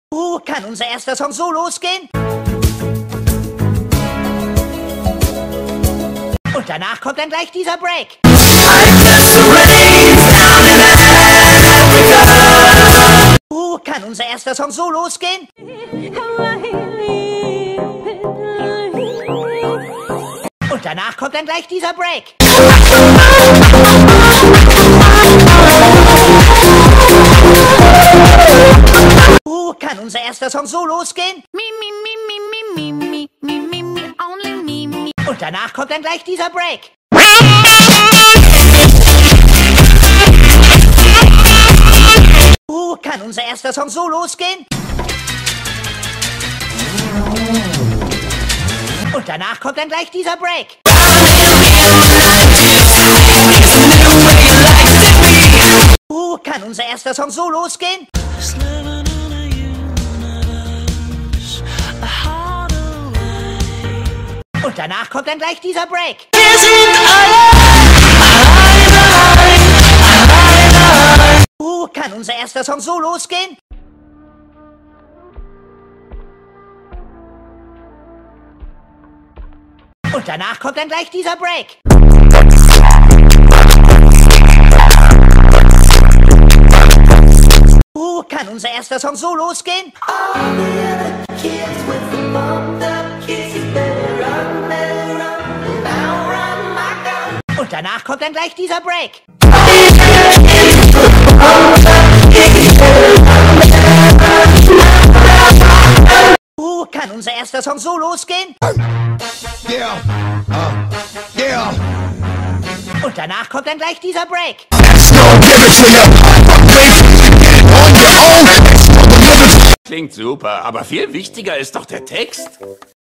Kann unser erster Song so losgehen? Und danach kommt dann gleich dieser Break. Kann unser erster Song so losgehen? Und danach kommt dann gleich dieser Break. Kann unser erster Song so losgehen? Und danach kommt dann gleich dieser Break. Kann unser erster Song so losgehen? Und danach kommt dann gleich dieser Break. Kann unser erster Song so losgehen? Und danach kommt dann gleich dieser Break. Kann unser erster Song so losgehen? Und danach kommt dann gleich dieser Break. Kann unser erster Song so losgehen? Und danach kommt dann gleich dieser Break. Kann unser erster Song so losgehen? Und danach kommt dann gleich dieser Break. Klingt super, aber viel wichtiger ist doch der Text.